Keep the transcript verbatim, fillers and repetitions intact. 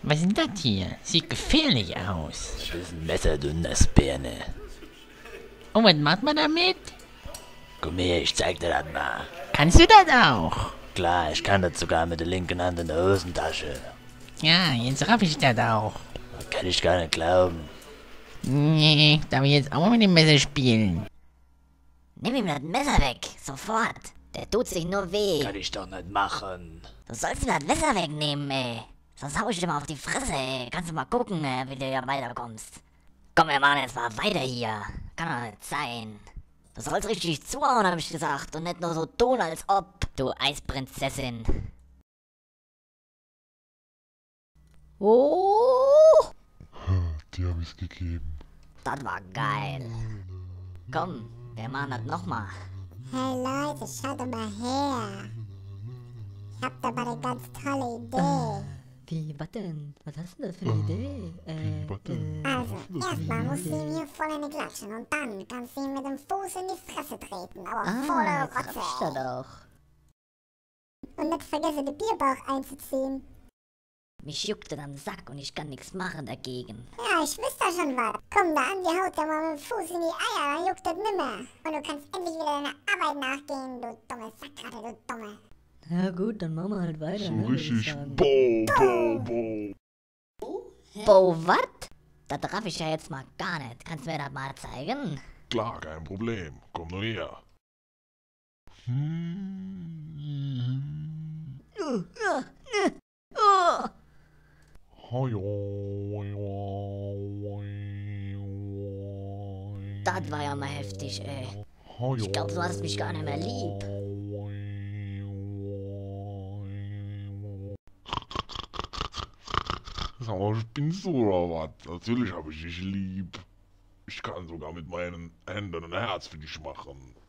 Was ist denn das hier? Sieht gefährlich aus. Das ist ein Messer, du Nassbirne. Und was macht man damit? Komm her, ich zeig dir das mal. Kannst du das auch? Klar, ich kann das sogar mit der linken Hand in der Hosentasche. Ja, jetzt raff ich das auch. Das kann ich gar nicht glauben. Nee, darf ich jetzt auch mal mit dem Messer spielen? Nimm ihm das Messer weg, sofort. Der tut sich nur weh. Kann ich doch nicht machen. Du sollst ihm das Messer wegnehmen, ey. Sonst hau ich dir mal auf die Fresse, ey. Kannst du mal gucken, ey, wie du hier weiterkommst. Komm, wir machen jetzt mal weiter hier. Kann doch nicht sein. Du sollst richtig zuhauen, hab ich gesagt. Und nicht nur so tun, als ob. Du Eisprinzessin. Oh, Die habe ich gegeben. das war geil. Komm, wir machen das nochmal. Hey Leute, schaut doch mal her. Ich hab da mal eine ganz tolle Idee. Wie, was denn? Was hast du denn da für eine Idee? Äh, was denn? äh, Also, erstmal musst du ihm hier voll eine klatschen und dann kannst du ihm mit dem Fuß in die Fresse treten. Aber ah, volle jetzt raff ich Rotze. das auch. Und nicht vergessen, den Bierbauch einzuziehen. Mich juckt es am Sack und ich kann nichts machen dagegen. Ja, ich wüsste da schon was. Komm, da Andi haut da mal mit dem Fuß in die Eier, dann juckt das nimmer. Und du kannst endlich wieder deiner Arbeit nachgehen, du dumme Sackratte, du dumme. Ja gut, dann machen wir halt weiter, So ne, würd ich richtig sagen. Bo, Bo, Bo. Bo, wat? Das raff ich ja jetzt mal gar nicht. Kannst du mir das mal zeigen? Klar, kein Problem. Komm nur her. Uh, uh, uh, uh. Hoi, Das war ja mal heftig, ey. Ich glaub, du hast mich gar nicht mehr lieb. Sag mal, spinnst du oder was? Natürlich habe ich dich lieb. Ich kann sogar mit meinen Händen ein Herz für dich machen.